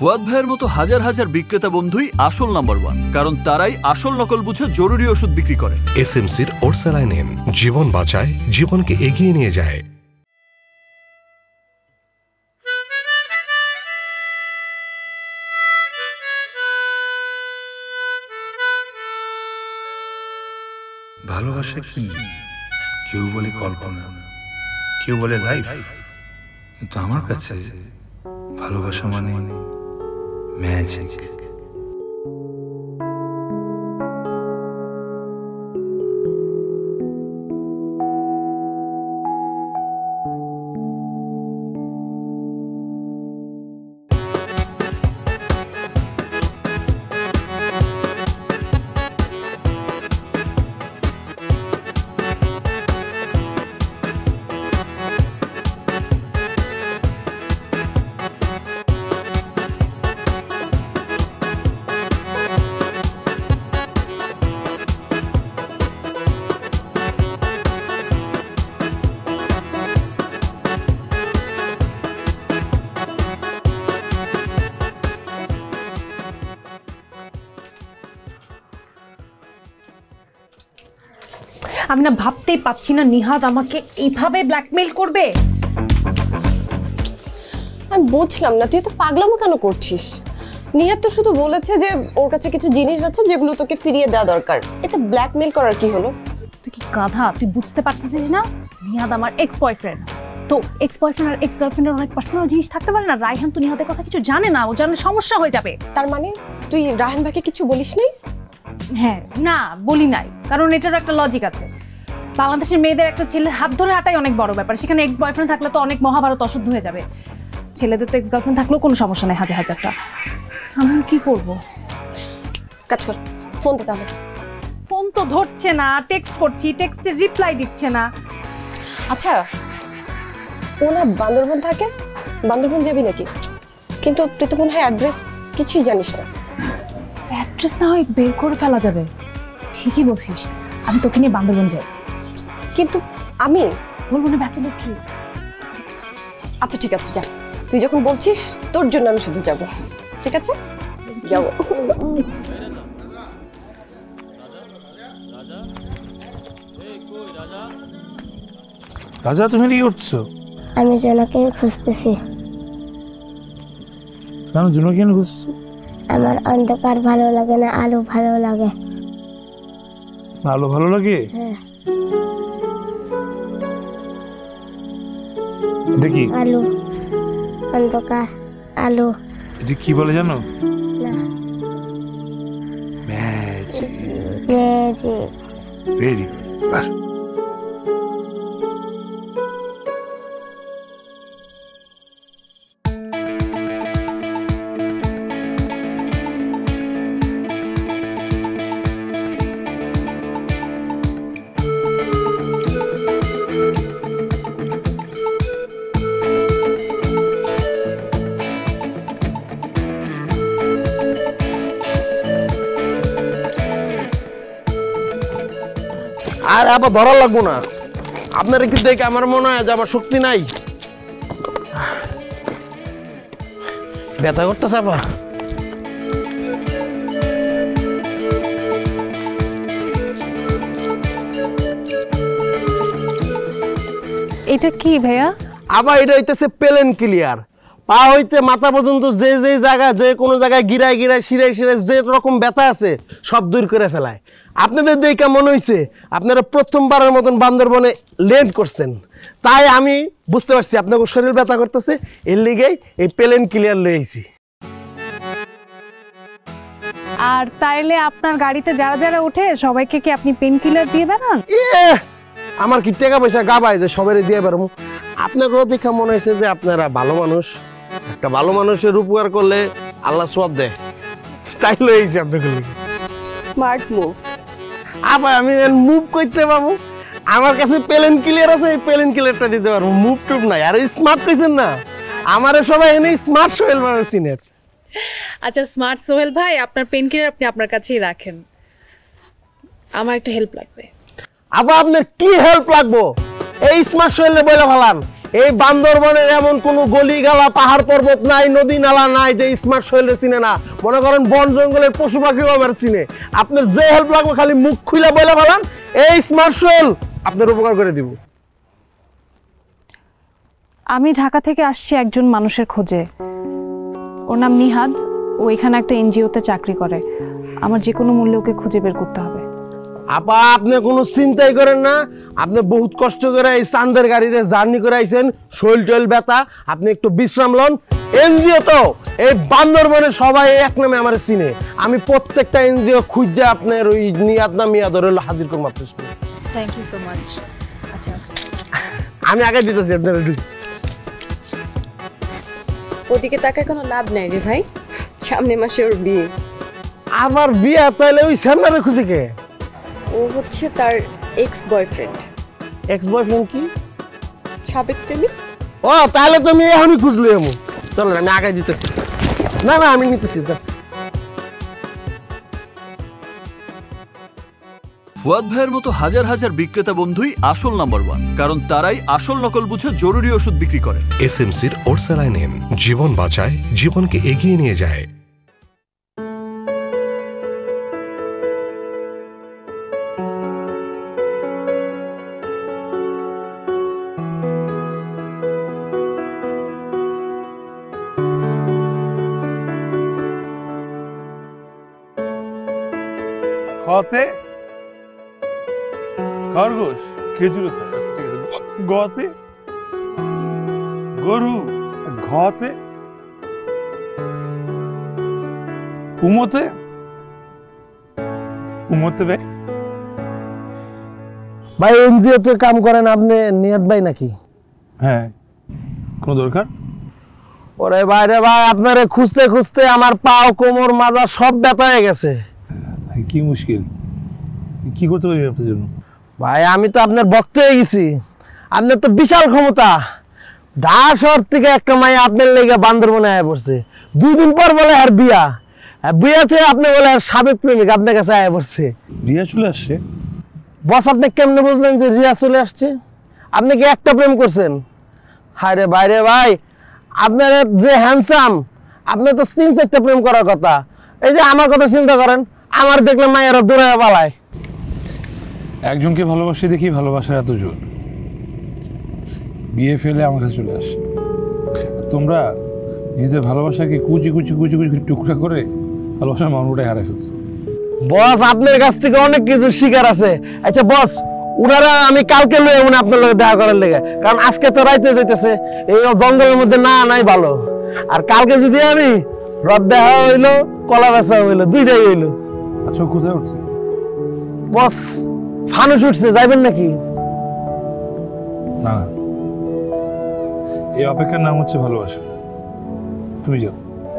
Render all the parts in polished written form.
ফুয়াদ ভাইয়ের মতো হাজার হাজার বিক্রেতা বন্ধুই আসল নাম্বার 1, কারণ তারাই আসল নকল বুঝে জরুরি ওষুধ বিক্রি করে। এসএমসির ওরসালাইন জীবন বাঁচায়, জীবনকে এগিয়ে নিয়ে যায়। ভালোবাসা কি? কেউ বলে কল্পনা, কেউ বলে লাইফ, কিন্তু আমার কাছে ভালোবাসা মানে ম্যাজিক। আমি না ভাবতেই পাচ্ছি না নিহাদ আমাকে এইভাবে ব্ল্যাকমেইল করবে। আমি বুঝলাম না তুই তো পাগলামো কেন করছিস। নিহাদ তো শুধু বলেছে যে ওর কাছে কিছু জিনিস আছে যেগুলো তোকে ফিরিয়ে দেওয়া দরকার, এতে ব্ল্যাকমেইল করার কি হলো? তুই কি গাধা, তুই বুঝতে পারতেছিস না? নিহাদ আমার এক্স বয়ফ্রেন্ড, তো এক্স বয়ফ্রেন্ড আর এক্স গার্লফ্রেন্ডের অনেক পার্সোনাল জিনিস থাকতে পারে না। রায়হান তো নিহাদের কথা কিছু জানে না, ও জানলে সমস্যা হয়ে যাবে। তার মানে তুই রায়হান ভাইকে কিছু বলিস নাই? হ্যাঁ, না বলি নাই, কারণ এটারও একটা লজিক আছে। বাংলাদেশের মেয়েদের একটা ছেলের হাত ধরে হাঁটাই অনেক বড় ব্যাপার, সেখানে এক্স বয়ফ্রেন্ড থাকলে তো অনেক মহাভারত অশুদ্ধ হয়ে যাবে। ছেলেদের তো এক্স গার্লফ্রেন্ড থাকলেও কোনো সমস্যা নেই, হাজার হাজারটা। আমি কি করব? কাজ কর, ফোন দে তাহলে। ফোন তো ধরছে না, টেক্সট করছি, টেক্সটের রিপ্লাই দিচ্ছে না। আচ্ছা, ও না বান্দরবন থাকে, বান্দরবন যাবি নাকি? কিন্তু তুই তো মনে হয় অ্যাড্রেস কিছুই জানিস না। অ্যাড্রেস না হয় বের করে ফেলা যাবে, ঠিকই বলছিস। আমি তোকে নিয়ে বান্দরবন যাই। কিন্তু আমি বলবো না ব্যাচেলর ট্রিপ। আচ্ছা ঠিক আছে, যা, তুই যখন বলছিস তোর জন্য আমি শুধু যাব। ঠিক আছে, যাবো। রাজা, তুমি কি করছো? আমি জোনাকে খুঁজতেছি। কেন জোনাকে খুঁজছো? আমার অন্ধকার ভালো লাগে না, আলো ভালো লাগে। আলো ভালো লাগে? হ্যাঁ। এটা কি? আলো, অন্ধকার, আলো। এটা কি বলে জানো? না। ম্যাজিক। ম্যাজিক। Very good. আর আবার ধরা লাগবো না, আপনারা কি দেখে আমার মনে হয় যে আমার শক্তি নাই। ব্যথা করতেছে আপা। এটা কি ভাইয়া? আবার এটা হইতেছে পেলেন ক্লিয়ার। পা হইতে মাথা পর্যন্ত যে যে জায়গায়, যে কোনো জায়গায় গিরায় গিরায় শিরায় শিরায় যে রকম ব্যথা আছে সব দূর করে ফেলায়। আপনাদের দেখে মনে হয়েছে আপনারা প্রথমবারের মতন বান্দরবনে ল্যান্ড করছেন, তাই আমি বুঝতে পারছি আপনাকে শরীর ব্যথা করতেছে, এর লিগেই এই পেলেন ক্লিয়ার লয়েছি। আর তাইলে আপনার গাড়িতে যারা যারা ওঠে সবাইকে কি আপনি পেন কিলার দিয়ে বেড়ান? আমার কি টাকা পয়সা গাবায় যে সবাই দিয়ে বেরোবো? আপনাকেও দেখা মনে হয়েছে যে আপনারা ভালো মানুষ, একটা ভালো মানুষের উপকার করলে আল্লাহ সওয়াব দেয়, তাই লয়েছি আপনাকে। Smart move. আবার আমি মুভ করতে পারবো, আমার কাছে পেলেন ক্লিয়ার আছে, এই পেলেন ক্লিয়ারটা দিতে পারবো, মুভ টুভ নাই। আর স্মার্ট কইছেন না, আমারে সবাই এনে স্মার্ট সোহেল মানে চিনেন। আচ্ছা স্মার্ট সোহেল ভাই, আপনার পেন কিলার আপনি আপনার কাছেই রাখেন, আমার একটা হেল্প লাগবে। আবার আপনার কি হেল্প লাগবো? এই স্মার্ট সোহেলে বলে ভালান, এই বান্দরবনের এমন কোনো গলি গালা পাহাড় পর্বত নাই, নদী নালা নাই যে স্মার্ট সোহেলরে চিনে না। মনে করেন বন জঙ্গলের পশু পাখিও আমার চিনে। আপনার যে হেল্প লাগবে খালি মুখ খুলে বলে বলেন, এই স্মার্ট সোহেল আপনার উপকার করে দিব। আমি ঢাকা থেকে আসছি একজন মানুষের খোঁজে। ওর নাম নিহাদ। ও এখানে একটা এনজিওতে চাকরি করে। আমার যে কোনো মূল্যে ওকে খুঁজে বের করতে হবে। আপা আপনি কোনো চিন্তাই করেন না, আপনি বহুত কষ্ট করে এই চান্দের গাড়িতে জার্নি করে আইছেন, শৈল টৈল ব্যথা, আপনি একটু বিশ্রাম লন। এনজিও তো এই বান্দরবনে সবাই এক নামে আমার চিনে। আমি প্রত্যেকটা এনজিও খুঁজে আপনার ওই নিয়াদ না মিয়াদ হলো হাজির করবো আপনার সামনে। Thank you so much. আচ্ছা আমি আগে দিতেছি আপনার একটু। ওদিকে তাকায় কোনো লাভ নাই রে ভাই, সামনে মাসে ওর বিয়ে। আমার বিয়া তাহলে ওই সামনে খুশি কে? ও হচ্ছে তার এক্স বয়ফ্রেন্ড। এক্স বয়ফ্রেন্ড কি? সাবেক প্রেমিক। ও তাহলে তো আমি এখনই খুঁজলো এমন। চলো আমি আগে দিতেছি। না না আমি নিতেছি। ফুয়াদ ভাইয়ের মতো হাজার হাজার বিক্রেতা বন্ধুই আসল নাম্বার 1, কারণ তারাই আসল নকল বুঝে জরুরি ওষুধ বিক্রি করে। এসএমসির ওরসালাইনেন জীবন বাঁচায়, জীবনকে এগিয়ে নিয়ে যায়। খতে খরগোশ, খেজুর, আচ্ছা ঠিক আছে। গতে গরু, ঘতে উমতে উমতে ভাই। ভাই এনজিওতে কাম করেন আপনি, নিয়াদ ভাই নাকি? হ্যাঁ, কোনো দরকার? ওরে বাইরে ভাই আপনারে খুঁজতে খুঁজতে আমার পাও কোমর মাজা সব ব্যথা হয়ে গেছে। কি মুশকিল, কি করতে পারি আপনার জন্য? ভাই আমি তো আপনার ভক্ত হয়ে গেছি। আপনার তো বিশাল ক্ষমতা। ঢাকা শহর থেকে একটা মাই আপনার লেগে বান্দরবনে আয়া পড়ছে। 2 দিন পর বলে আর বিয়া। বিয়াতে আপনি বলে আর সাবেক প্রেমিক আপনার কাছে আয়া পড়ছে। রিয়া চলে আসছে? বস আপনি কেমনে বুঝলেন যে রিয়া চলে আসছে? আপনি কি একটা প্রেম করছেন? হায় রে বাইরে ভাই, আপনার যে হ্যান্ডসাম, আপনি তো 3-4টা প্রেম করার কথা। এই যে আমার কথা চিন্তা করেন, আমার দেখলে মায়েরা দূরে পালায়। একজনকে ভালোবাসে দেখি ভালোবাসার এত জোর, বিয়ে ফেলে আমার কাছে চলে আসে। তোমরা নিজেদের ভালোবাসাকে কুচি কুচি কুচি কুচি টুকরা করে ভালোবাসার মানবটাই হারাই ফেলছে। বস আপনার কাছ থেকে অনেক কিছু শিকার আছে। আচ্ছা বস, উনারা আমি কালকে লয়ে উনি আপনার লগে দেখা করার লেগে, কারণ আজকে তো রাইতে যাইতেছে, এই জঙ্গলের মধ্যে না নাই ভালো। আর কালকে যদি আমি রদ দেখা হইলো, কলা বেচা হইলো, দুইটাই হইলো। আচ্ছা কোথায় উঠছে? বস ফানুস উঠছে, যাইবেন নাকি? না না, এই অপেক্ষার নাম হচ্ছে ভালোবাসা। তুমি যাও।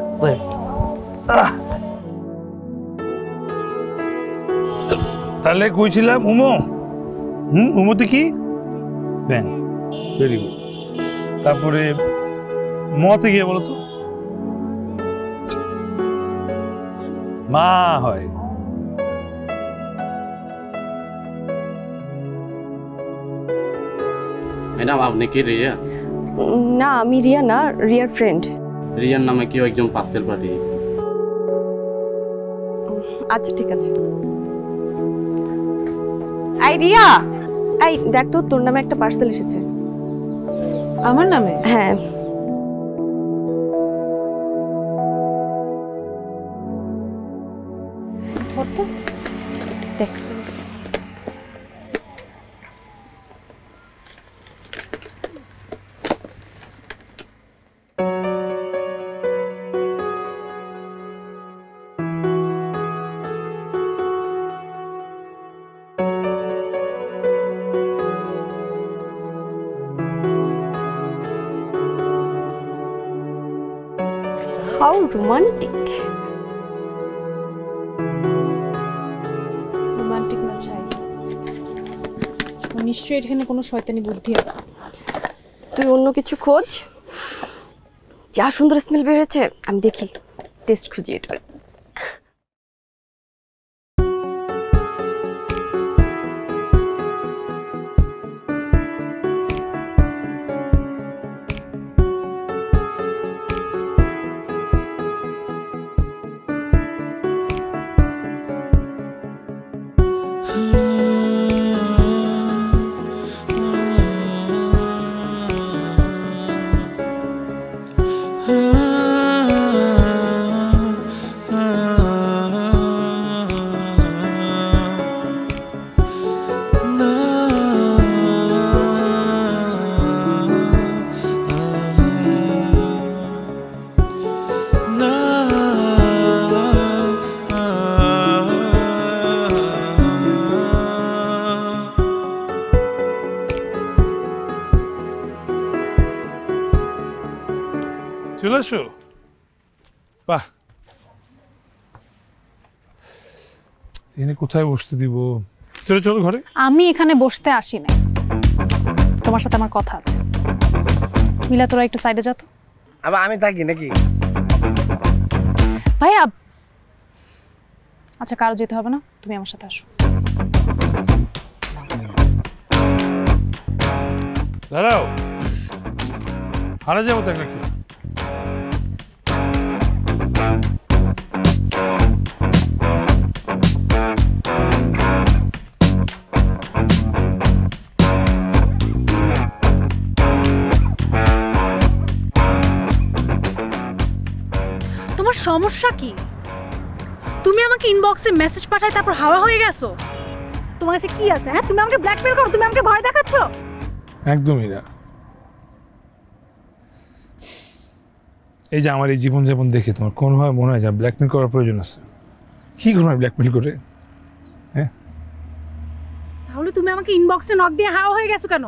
তাহলে কইছিলাম উমো, উমোতে কি ব্যাং, ভেরি গুড। তারপরে মতে গিয়ে বলো তো মা হয়। ম্যাডাম আপনি কি রিয়া? না আমি রিয়া না, রিয়ার ফ্রেন্ড। রিয়ার নামে কেউ একজন পার্সেল পাঠিয়েছে। আচ্ছা ঠিক আছে। এই রিয়া, এই দেখ তো তোর নামে একটা পার্সেল এসেছে। আমার নামে? হ্যাঁ। দেখ হাউ রোমান্টিক। রোমান্টিক না চাই, নিশ্চয়ই এখানে কোনো শয়তানি বুদ্ধি আছে। তুই অন্য কিছু খোঁজ। যা সুন্দর স্মেল বেরোচ্ছে, আমি দেখি টেস্ট খুঁজি এটা। চলে এসো। বাহ, এখানে কোথায় বসতে দিব? চলো চলো ঘরে। আমি এখানে বসতে আসি না, তোমার সাথে আমার কথা আছে। মিলা তোরা একটু সাইডে যা তো। আবার আমি থাকি নাকি? ভাইয়া আচ্ছা, কারো যেতে হবে না, তুমি আমার সাথে আসো। দাঁড়াও, হারা যাবো তো নাকি? তোমার সমস্যা কি? তুমি আমাকে ইনবক্সে মেসেজ পাঠায় তারপর হাওয়া হয়ে গেছো। তোমার কাছে কি আছে? হ্যাঁ, তুমি আমাকে ব্ল্যাকমেল করো, তুমি আমাকে ভয় দেখাচ্ছ। একদমই না। এই যে আমার এই জীবনযাপন দেখে তোমার কোনোভাবে মনে হয় যে ব্ল্যাকমেল করার প্রয়োজন আছে? কি করো ব্ল্যাকমেল করে? হ্যাঁ, তাহলে তুমি আমাকে ইনবক্সে নক দিয়ে হাওয়া হয়ে গেছো কেন?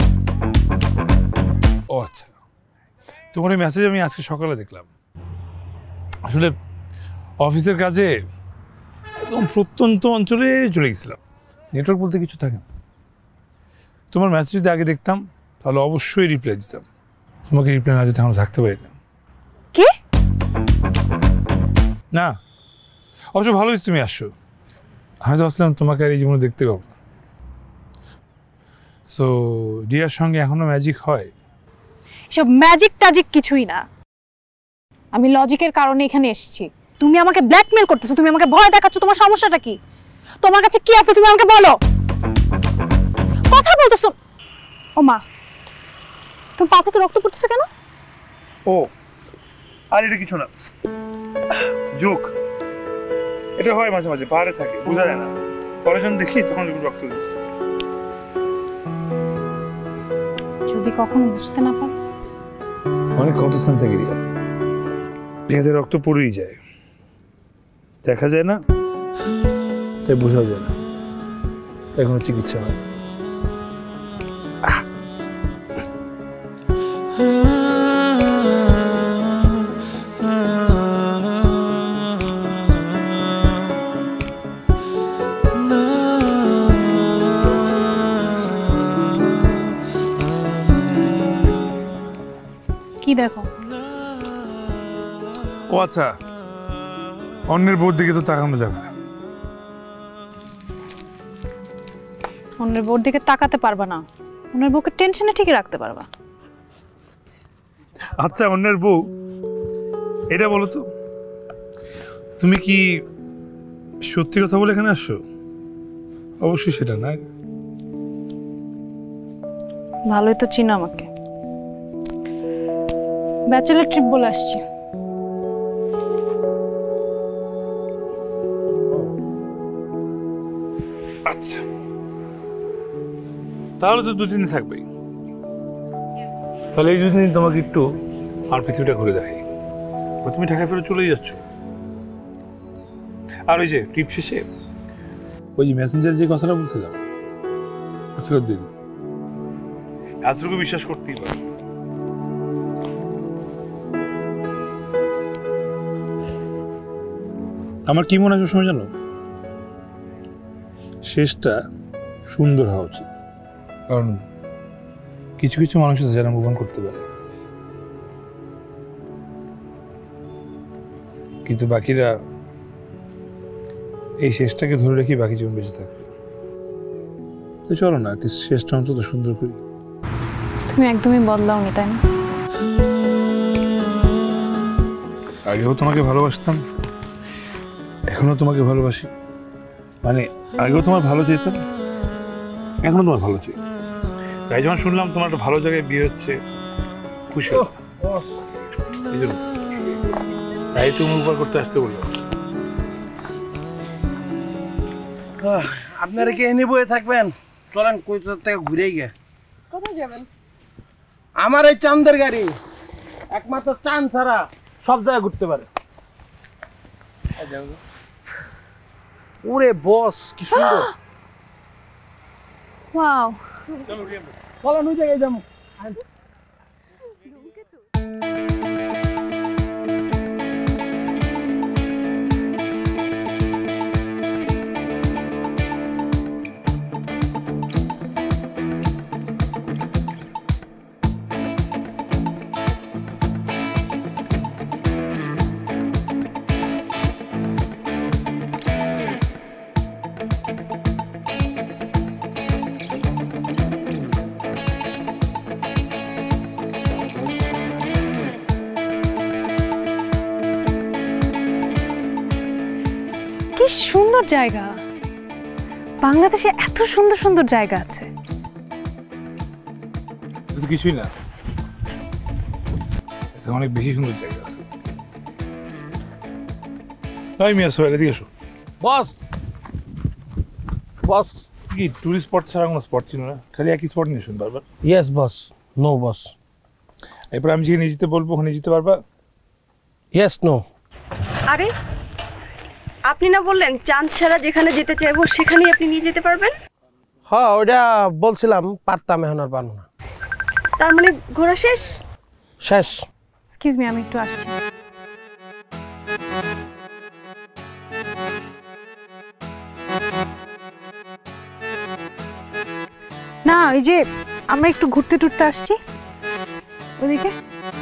ও আচ্ছা, তোমার এই মেসেজ আমি আজকে সকালে দেখলাম। আসলে অফিসের কাজে একদম প্রত্যন্ত অঞ্চলে চলে গেছিলাম, নেটওয়ার্ক বলতে কিছু থাকে না। তোমার মেসেজ যদি আগে দেখতাম তাহলে অবশ্যই রিপ্লাই দিতাম। তোমাকে রিপ্লাই না দিতে আমরা থাকতে পারি না। কি? না, অবশ্য ভালো হয়েছে তুমি আসছো। আমি তো ভাবছিলাম তোমাকে আর এই জীবনে দেখতে পাবো না। সো ডিয়ার সঙ্গে এখনো ম্যাজিক হয়? এসব ম্যাজিক টাজিক কিছুই না, আমি লজিকের কারণে এখানে এসেছি। তুমি আমাকে ব্ল্যাকমেল করতেছো, তুমি আমাকে ভয় দেখাচ্ছ। তোমার সমস্যাটা কি? তোমার কাছে কি আছে তুমি আমাকে বলো। কথা বলতেছো। ও মা, তোমার পা থেকে রক্ত পড়তেছে কেন? ও আর এটা কিছু না, জোক। এটা হয় মাঝে মাঝে, পাহাড়ে থাকে, বোঝা যায় না। পরে যখন দেখি তখন রক্ত দিচ্ছে। যদি কখনো বুঝতে না পারো। অনেক ক্ষতস্থান থেকে রিয়া, এতে রক্ত পড়েই যায়, দেখা যায় না, তাই বোঝা যায় না, তাই কোনো চিকিৎসা হয় না। কি দেখো? ও আচ্ছা, অন্যের বোর দিকে তো তাকানো যাবে না। অন্যের বোর দিকে তাকাতে পারবা না, অন্যের বউকে টেনশনে ঠিকই রাখতে পারবা। আচ্ছা, অন্যের বউ, এটা বলো তো, তুমি কি সত্যি কথা বলে এখানে আসছো? অবশ্যই সেটা না। ভালোই তো চিনো আমাকে, ব্যাচেলার ট্রিপ বলে আসছি। আচ্ছা, তাহলে তো দুদিন থাকবেই। তাহলে এই দুদিন তোমাকে একটু আর পৃথিবীটা ঘুরে দেখাই। তুমি ঢাকা ফেরত চলে যাচ্ছ, আর ওই যে ট্রিপ শেষে ওই যে মেসেঞ্জার যে কথাটা বলছিলাম ফেরত দিয়ে দিবি। এতটুকু বিশ্বাস করতেই পারো। আমার কি মনে হয় সময় জানো, শেষটা সুন্দর হওয়া উচিত। কারণ কিছু কিছু মানুষ আছে যারা মুভ অন করতে পারে, কিন্তু বাকিরা এই শেষটাকে ধরে রেখে বাকি জীবন বেঁচে থাকবে। তো চলো না, শেষটা অন্তত সুন্দর করি। তুমি একদমই বদলাওনি, তাই না? আগেও তোমাকে ভালোবাসতাম, এখনো তোমাকে ভালোবাসি। মানে আগেও তোমার ভালো চেয়েতাম, এখনো তোমার ভালো চাই। তাই যখন শুনলাম তোমার একটা ভালো জায়গায় বিয়ে হচ্ছে, খুশি হলাম। এই জন্য তাই তুমি উপকার করতে আসতে বললাম। আপনারা কি এনে বয়ে থাকবেন? চলেন কই থেকে ঘুরে গিয়ে। কোথায় যাবেন? আমার এই চাঁদের গাড়ি একমাত্র চাঁদ ছাড়া সব জায়গায় ঘুরতে পারে। ওরে বস, কি সুন্দর। ওয়াও, চলেন ওই জায়গায় যাবো। সুন্দর জায়গা, বাংলাদেশে এত সুন্দর সুন্দর জায়গা আছে। এটা তো কিছুই না, এটা অনেক বেশি সুন্দর জায়গা আছে। তাই মিয়া সোহেল, এদিকে এসো। বস বস কি টুরিস্ট স্পট ছাড়া কোনো স্পট ছিল না, খালি একই স্পট নিয়ে শুন বারবার। Yes boss, no boss. এরপর আমি যেখানে যেতে বলবো ওখানে যেতে পারবা? Yes no. আরে আপনি না বললেন চাঁদ ছাড়া যেখানে যেতে চাইবো সেখানেই আপনি নিয়ে যেতে পারবেন? হ্যাঁ ওইটা বলছিলাম, পারতাম, এখন আর পারবো না। তার মানে ঘোরা শেষ? শেষ। এক্সকিউজ মি, আমি একটু আসছি। না ওই যে আমরা একটু ঘুরতে টুরতে আসছি ওদিকে।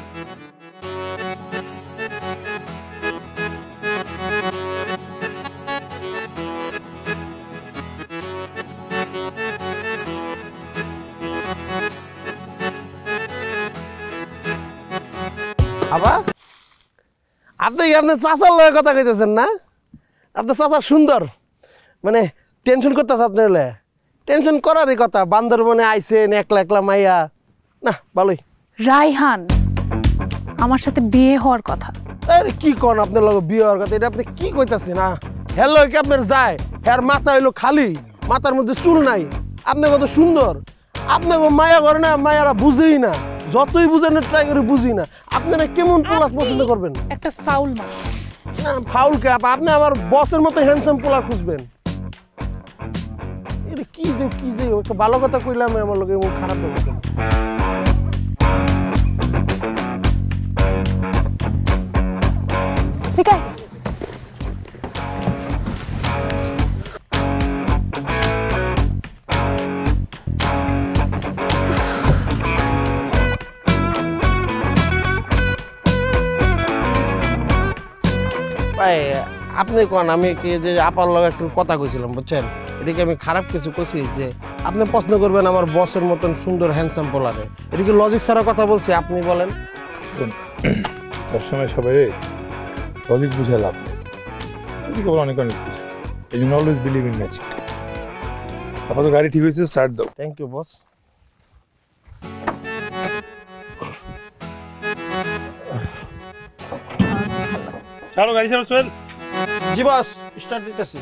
আবার আপনি আপনার চাচার লগে কথা কইতেছেন না? আপনার চাচা সুন্দর, মানে টেনশন করতেছে আপনার হলে। টেনশন করারই কথা, বান্দরবনে আইছেন একলা একলা মাইয়া, না ভালোই। রায়হান আমার সাথে বিয়ে হওয়ার কথা। আরে কি কোন আপনার লগে বিয়ে হওয়ার কথা, এটা আপনি কি কইতাছেন? না হ্যালো কি আপনার যায়, হ্যার মাথা হইলো খালি, মাথার মধ্যে চুল নাই। আপনি কত সুন্দর, আপনাকে মায়া করে না, মায়ারা বুঝেই না, যতই বুঝানোর ট্রাই করে বুঝি না। আপনারা কেমন পোলাস পছন্দ করবেন? একটা ফাউল মা। না ফাউল কে, আপনি আমার বসের মতো হ্যান্ডসাম পোলা খুঁজবেন। এটা কি যে একটা ভালো কথা কইলাম আমার লোকে এমন খারাপ হবে। ঠিক আছে ভাই আপনি কোন, আমি কি যে আপার লগে একটু কথা কইছিলাম বুঝছেন, এটা কি আমি খারাপ কিছু কইছি যে আপনি পছন্দ করবেন আমার বসের মতন সুন্দর হ্যান্ডসাম পোলারে? এটা কি লজিক ছাড়া কথা বলছি? আপনি বলেন। সবসময় সবাই লজিক বুঝে লাভ নেই, অনেক অনেক কিছু। এই জন্য অলওয়েজ বিলিভ ইন ম্যাজিক। আপাতত গাড়ি ঠিক হয়েছে, স্টার্ট দাও। Thank you boss. চলো গাড়ি চালো সোহেল। জি বস, স্টার্ট দিতেছি।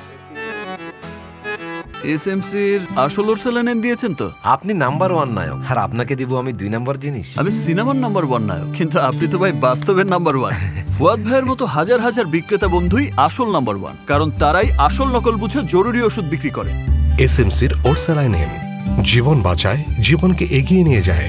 এসএমসির আসল ওর সেলেনেন দিয়েছেন তো? আপনি নাম্বার 1 নায়ক, আর আপনাকে দিব আমি 2 নাম্বার জিনিস। আমি সিনেমার নাম্বার 1 নায়ক, কিন্তু আপনি তো ভাই বাস্তবের নাম্বার 1। ফুয়াদ ভাইয়ের মতো হাজার হাজার বিক্রেতা বন্ধুই আসল নাম্বার 1, কারণ তারাই আসল নকল বুঝে জরুরি ওষুধ বিক্রি করে। এসএমসির ওরসালাইন, জীবন বাঁচায়, জীবনকে এগিয়ে নিয়ে যায়।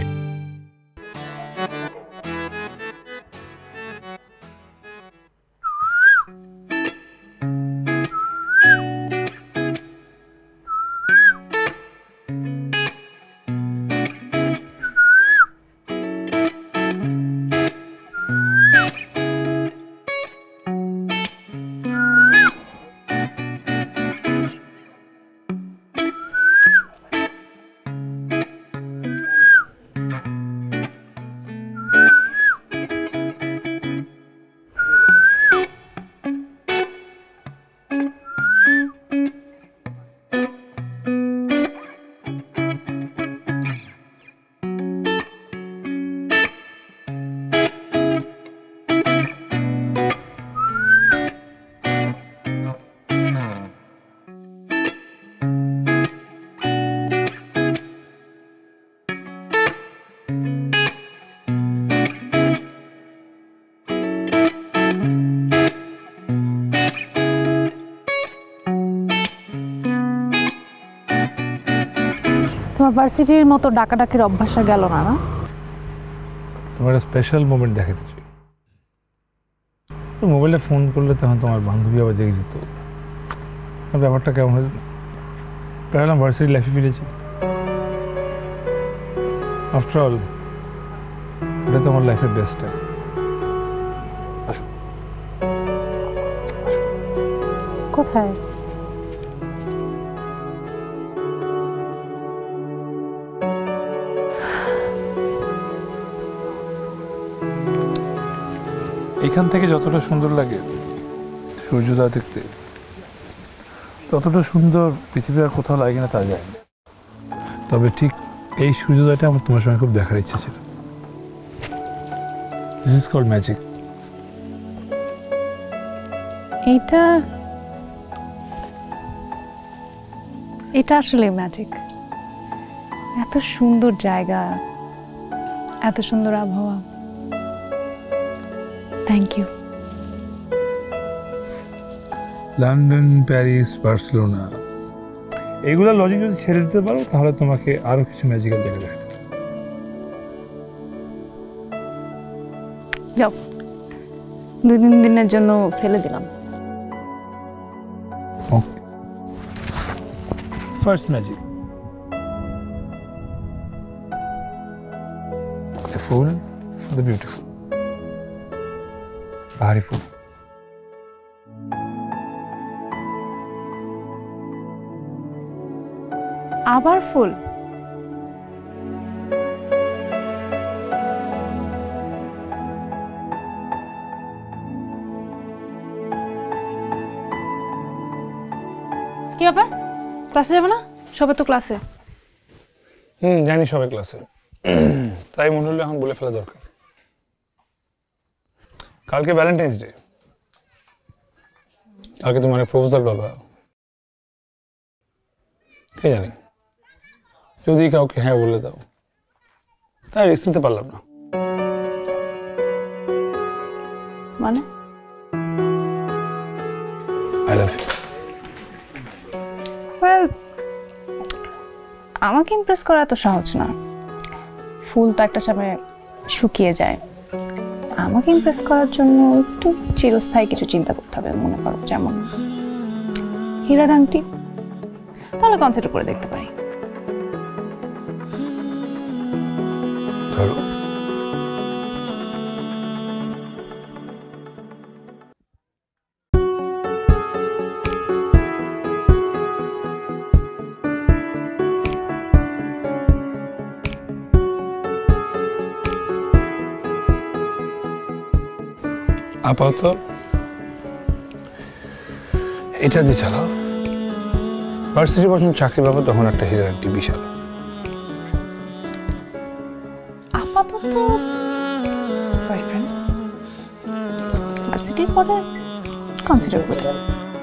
তোমার ভার্সিটির মতো ডাকাডাকির অভ্যাস আর গেল না? না তোমার একটা স্পেশাল মোমেন্ট দেখাতে চাই। মোবাইলে ফোন করলে তখন তোমার বান্ধবী আবার জেগে যেত, ব্যাপারটা কেমন হয়েছে? ভাবলাম ভার্সিটি লাইফে ফিরেছি। আফটার অল এটা তো আমার লাইফের বেস্ট টাইম। কোথায়? এখান থেকে যতটা সুন্দর লাগে সূর্যোদয় দেখতে, ততটা সুন্দর পৃথিবীর আর কোথাও লাগে না তা যায় না, তবে ঠিক এই সূর্যোদয়টা আমার তোমার সঙ্গে খুব দেখার ইচ্ছে ছিল। This is called magic. এটা আসলে ম্যাজিক। এত সুন্দর জায়গা, এত সুন্দর আবহাওয়া। Thank you. London, Paris, Barcelona, এইগুলো লজিক যদি ছেড়ে দিতে পারো তাহলে তোমাকে আরো কিছু ম্যাজিক্যাল জায়গা দেখাবো। যাও, 2-3 দিনের জন্য ফেলে দিলাম। Okay, first magic, a fool for the beautiful, পাহাড়ি ফুল। আবার ফুল? কি ব্যাপার, ক্লাসে যাবে না? সবে তো ক্লাসে। জানি সবাই ক্লাসে, তাই মনে হলো এখন বলে ফেলা দরকার। কালকে ভ্যালেন্টাইন্স ডে, কালকে তোমার প্রপোজাল পাবা। কে জানি, যদি কাউকে হ্যাঁ বলে দাও, তাই রিস্ক নিতে পারলাম না। মানে? I love you. ওয়েল, আমাকে ইমপ্রেস করা এত সহজ না। ফুল তো একটা সময় শুকিয়ে যায়। আমাকে ইমপ্রেস করার জন্য একটু চিরস্থায়ী কিছু চিন্তা করতে হবে। মনে করো যেমন হীরার আংটি, তাহলে কনসিডার করে দেখতে পারি। ধরো, আপাতত এটা দিয়ে চালাও। ভার্সিটি বছর চাকরি পাবো তখন একটা হীরার আংটি বিশাল। আপাতত বয়ফ্রেন্ড, ভার্সিটির পরে কনসিডার করতে পারি।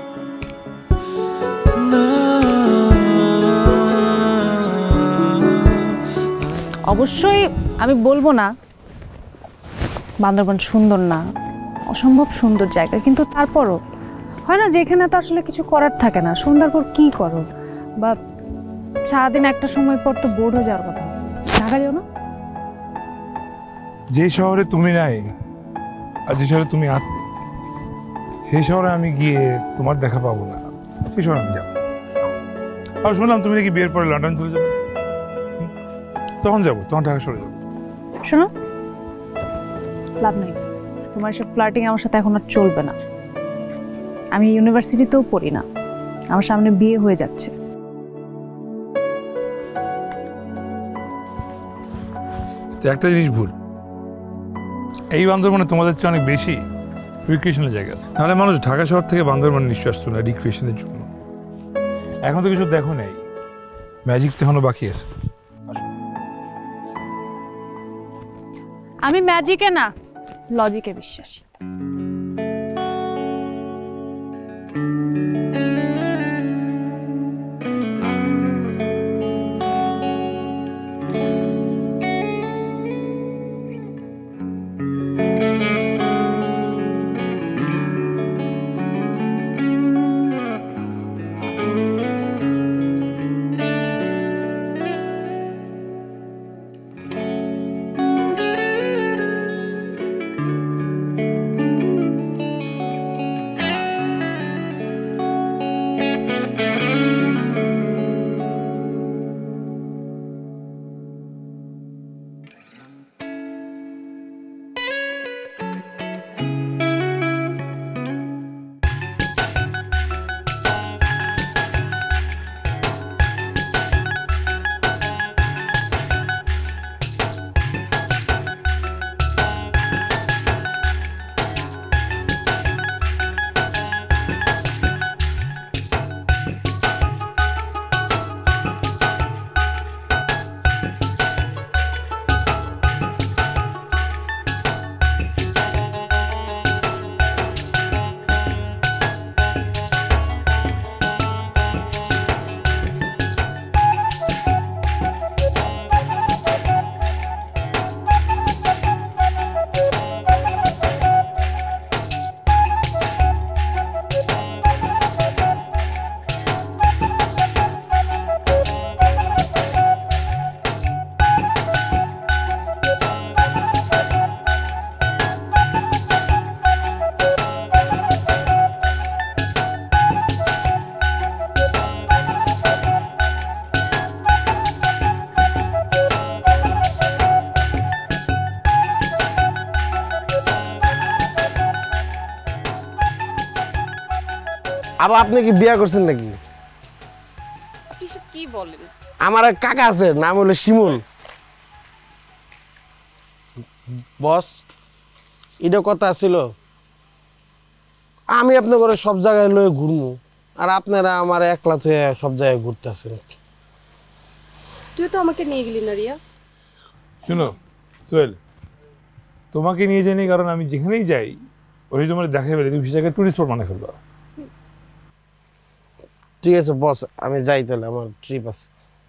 অবশ্যই আমি বলবো না বান্দরবান সুন্দর না, অসম্ভব সুন্দর জায়গা, কিন্তু তারপরও হয় না যে এখানে তো আসলে কিছু করার থাকে না, সন্ধ্যার পর কি করো, বা সারাদিন একটা সময় পর তো বোর্ড হয়ে যাওয়ার কথা। ঢাকা যাও না? যে শহরে তুমি নাই আর যে শহরে তুমি আছো, সেই শহরে আমি গিয়ে তোমার দেখা পাবো না, সেই শহরে আমি যাবো। আর শুনলাম তুমি নাকি বিয়ের পরে লন্ডন চলে যাবে, তখন যাবো, তখন ঢাকা সরে যাবো। শোনো, লাভ নেই, তোমার সব ফ্লার্টিং আমার সাথে এখন আর চলবে না। আমি ইউনিভার্সিটিতেও পড়ি না, আমার সামনে বিয়ে হয়ে যাচ্ছে। একটা জিনিস ভুল, এই বান্দরবানে তোমাদের চেয়ে অনেক বেশি রিক্রিয়েশনের জায়গা আছে। নাহলে মানুষ ঢাকা শহর থেকে বান্দরবান নিশ্চয় আসতো না রিক্রিয়েশনের জন্য। এখন তো কিছু দেখো নেই, ম্যাজিক তো এখনো বাকি আছে। আমি ম্যাজিকে না, লজিকে বিশ্বাসী। আবার আপনি কি বিয়া করছেন নাকি? আপনি সব কি বলেন? আমার এক কাকা আছে, নাম হলো শিমুল। বস, এটা কথা ছিল, আমি আপনার ঘরে সব জায়গায় লয়ে ঘুরবো, আর আপনারা আমার একলা থেকে সব জায়গায় ঘুরতেছেন। তুই তো আমাকে নিয়ে গেলি না রিয়া। শুনো সোহেল, তোমাকে নিয়ে যাইনি কারণ আমি যেখানেই যাই ওই তোমার দেখা পেলে তুমি সেটাকে টুরিস্ট স্পট মানে ফেলবা। ঠিক আছে বস, আমি যাই তাহলে, আমার ট্রিপ আছে।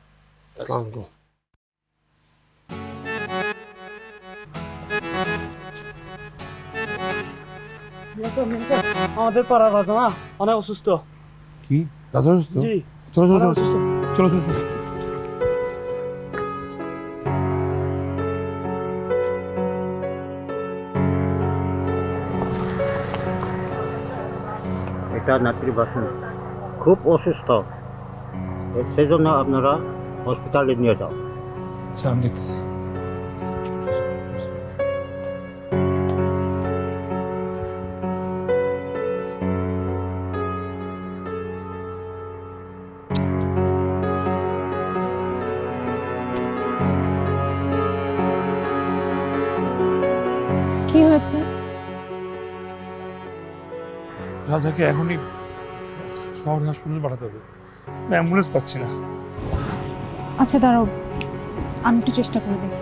আমাদের পাড়ার রাজা না অনেক অসুস্থ। কি রাজা অসুস্থ? জি, চলো চলো অসুস্থ। চলো চলো চলো। এটা নাতির বাসন, খুব অসুস্থ, সেই জন্য আপনারা হসপিটালে নিয়ে যাও। আচ্ছা আমি দেখতেছি। কি হয়েছে? রাজাকে এখনই শহরে হাসপাতালে পাঠাতে হবে, অ্যাম্বুলেন্স পাচ্ছি না। আচ্ছা দাঁড়াও, আমি একটু চেষ্টা করে দেখি।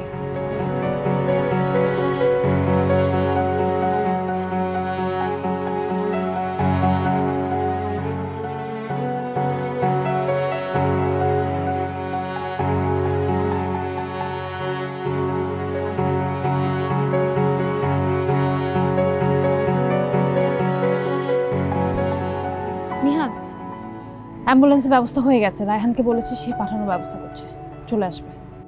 নিহাদ, অ্যাম্বুলেন্সের ব্যবস্থা হয়ে গেছে, রায়হানকে বলেছে সে পাঠানোর ব্যবস্থা করছে, চলে আসবে।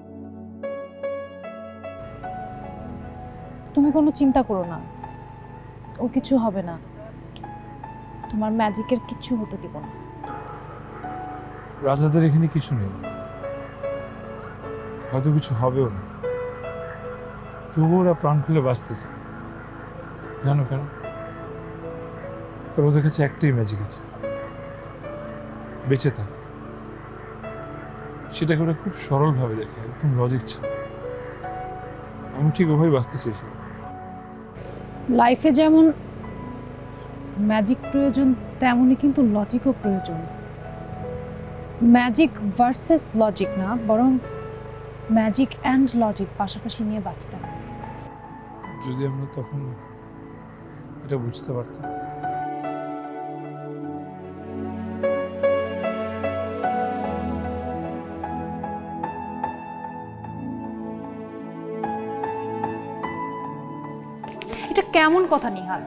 তুমি কোনো চিন্তা করো না, ও কিছু হবে না, তোমার ম্যাজিকের কিছু হতে দিব না। রাজাদের এখানে কিছু নেই, হয়তো কিছু হবেও না, তবুও ওরা প্রাণ খুলে বাঁচতে চায়। জানো কেন? কারণ ওদের কাছে একটাই ম্যাজিক আছে, বেঁচে থাকা। সেটাকে ওরা খুব সরলভাবে দেখে, একদম লজিক ছাড়া। আমি ঠিক ওভাবে বাঁচতে চেয়েছিলাম। লাইফে যেমন ম্যাজিক প্রয়োজন, তেমনই কিন্তু লজিকও প্রয়োজন। ম্যাজিক ভার্সেস লজিক না, বরং ম্যাজিক অ্যান্ড লজিক পাশাপাশি নিয়ে বাঁচতে হবে। যদি আমরা তখন এটা বুঝতে পারতাম। এটা কেমন কথা নিহাল?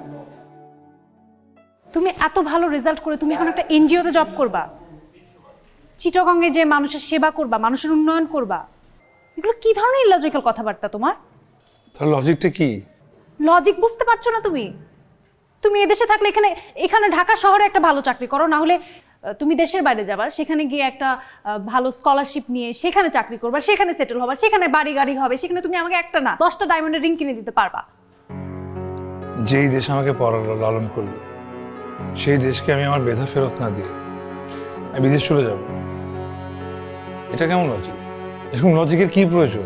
তুমি এত ভালো রেজাল্ট করে তুমি এখন একটা এনজিওতে জব করবা, চিটাগংয়ে যে মানুষের সেবা করবা, মানুষের উন্নয়ন করবা, এগুলো কি ধরনের ইলজিক্যাল কথাবার্তা তোমার? তাহলে লজিকটা কি? লজিক বুঝতে পারছো না তুমি? তুমি এদেশে থাকলে এখানে ঢাকা শহরে একটা ভালো চাকরি করো, না হলে তুমি দেশের বাইরে যাবা, সেখানে গিয়ে একটা ভালো স্কলারশিপ নিয়ে সেখানে চাকরি করবা, সেখানে সেটেল হবা, সেখানে বাড়ি গাড়ি হবে, সেখানে তুমি আমাকে একটা না 10টা ডায়মন্ডের রিং কিনে দিতে পারবা। যেই দেশ আমাকে পড়ালো, লালন করলো, সেই দেশকে আমি আমার বেধা ফেরত না দিয়ে আমি বিদেশ চলে যাব, এটা কেমন লজিক? এরকম লজিকের কি প্রয়োজন?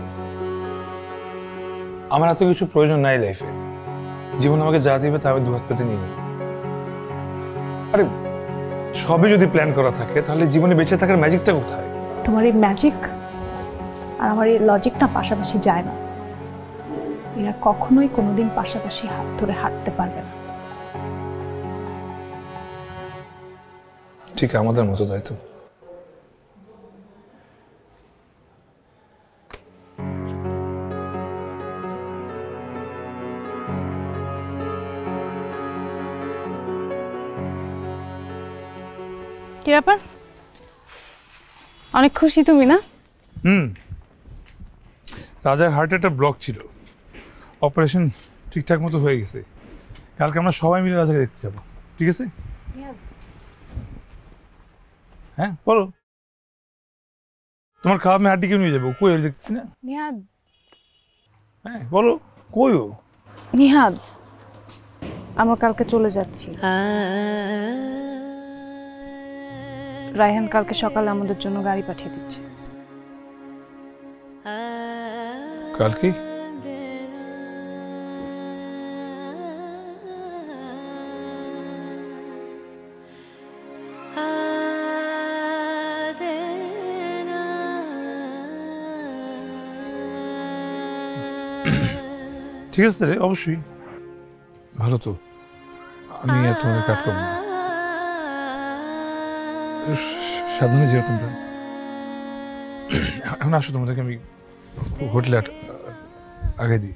আমার এত কিছু প্রয়োজন নাই লাইফে। জীবন আমাকে যা দিবে তা আমি দুহাত পেতে নিয়ে নেব। আরে সবই যদি প্ল্যান করা থাকে তাহলে জীবনে বেঁচে থাকার ম্যাজিকটা কোথায়? তোমার এই ম্যাজিক আর আমার এই লজিকটা পাশাপাশি যায় না, এরা কখনোই কোনোদিন পাশাপাশি হাত ধরে হাঁটতে পারবে না। ঠিক আমাদের মতো, তাই তো? কি ব্যাপার, অনেক খুশি তুমি না? রাজার হার্টে একটা ব্লক ছিল, অপারেশন ঠিকঠাক মতো হয়ে গেছে। কালকে আমরা সবাই মিলে রাজাকে দেখতে যাবো, ঠিক আছে? হ্যাঁ বলো, তোমার খাওয়া আমি হাড্ডিকে নিয়ে যাবো, কই দেখতেছি না। নিহাদ, হ্যাঁ বলো কই ও? নিহাদ, আমরা কালকে চলে যাচ্ছি। রায়হান কালকে সকালে আমাদের জন্য গাড়ি পাঠিয়ে দিচ্ছে। কালকে? ঠিক আছে রে, অবশ্যই ভালো তো। আমি আর তোমাদের কাট করবো না, সাবধানে যেও তোমরা। এখন আসো, তোমাদেরকে আমি হোটেলে আগে দিই।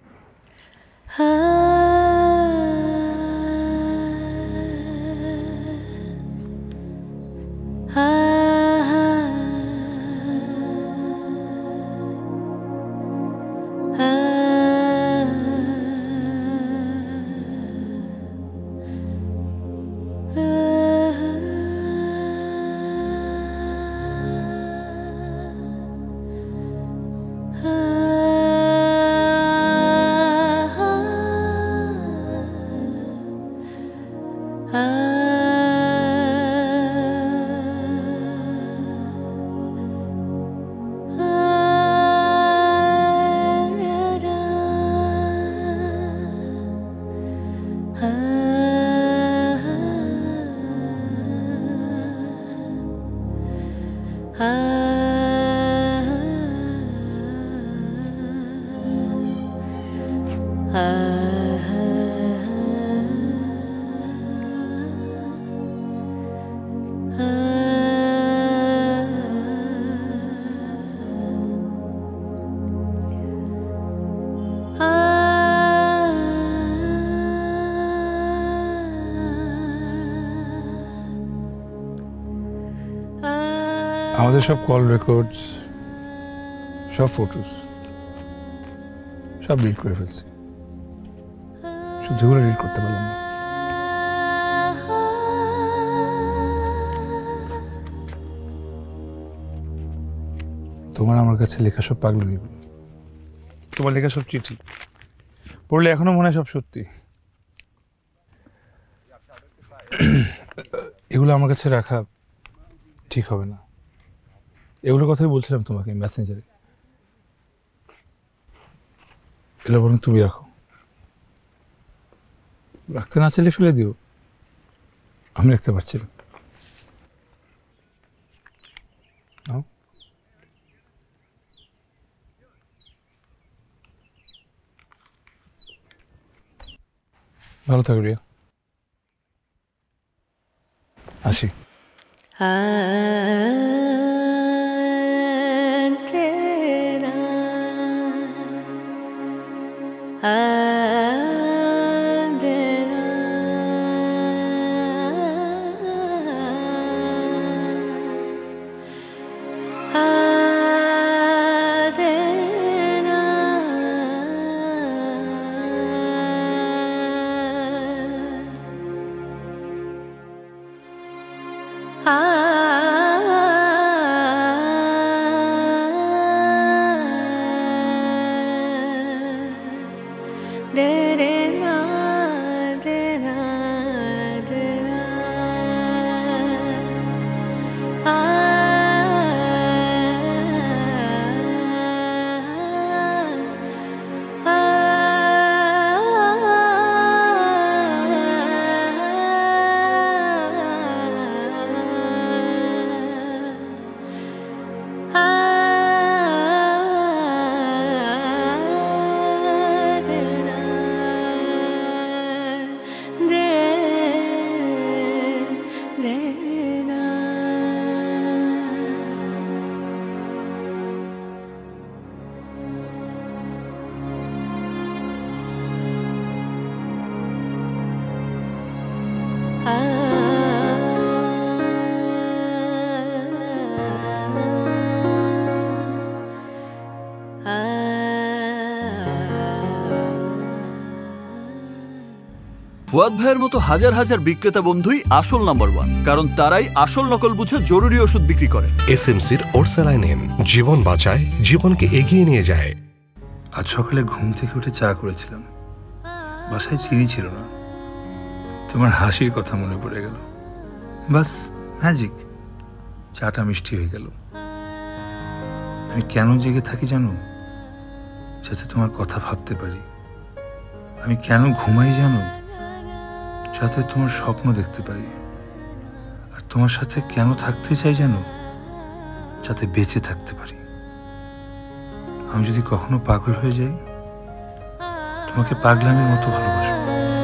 আমাদের সব কল রেকর্ডস, সব ফটোস সব ডিলিট করে ফেলছি, শুধুগুলো ডিলিট করতে পারলাম না। তোমার আমার কাছে লেখা সব পাগলামি, তোমার লেখা সব চিঠি পড়লে এখনো মনে হয় সব সত্যি। এগুলো আমার কাছে রাখা ঠিক হবে না। এগুলোর কথাই বলছিলাম তোমাকে মেসেঞ্জারে। এগুলো বরং তুমি রাখো, রাখতে না চাইলে ফেলে দিও, আমি রাখতে পারছি না। ভালো থাকো রিয়া, আসি। ফুয়াদ ভাইয়ের মতো হাজার হাজার বিক্রেতা বন্ধুই আসল নাম্বার ওয়ান, কারণ তারাই আসল নকল বুঝে জরুরি ওষুধ বিক্রি করে। এসএমসির ওরসালাইন জীবন বাঁচায়, জীবনকে এগিয়ে নিয়ে যায়। আজ সকালে ঘুম থেকে উঠে চা করেছিলাম, বাসায় চিনি ছিল না, তোমার হাসির কথা মনে পড়ে গেল। বাস ম্যাজিক, চাটা মিষ্টি হয়ে গেল। আমি কেন জেগে থাকি জানো? যাতে তোমার কথা ভাবতে পারি। আমি কেন ঘুমাই জানো? যাতে তোমার স্বপ্ন দেখতে পারি। আর তোমার সাথে কেন থাকতে চাই জানো? যাতে বেঁচে থাকতে পারি। আমি যদি কখনো পাগল হয়ে যাই, তোমাকে পাগলামের মতো ভালোবাসবো।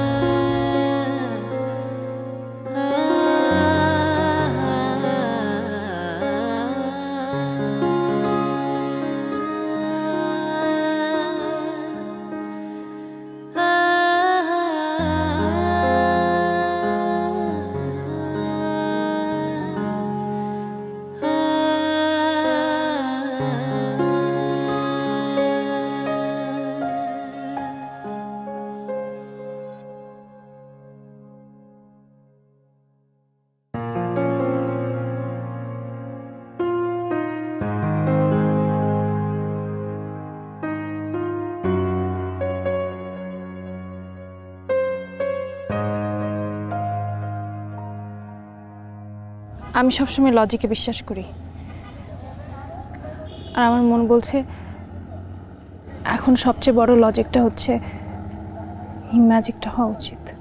আমি সবসময় লজিকে বিশ্বাস করি, আর আমার মন বলছে এখন সবচেয়ে বড় লজিকটা হচ্ছে ম্যাজিকটা হওয়া উচিত।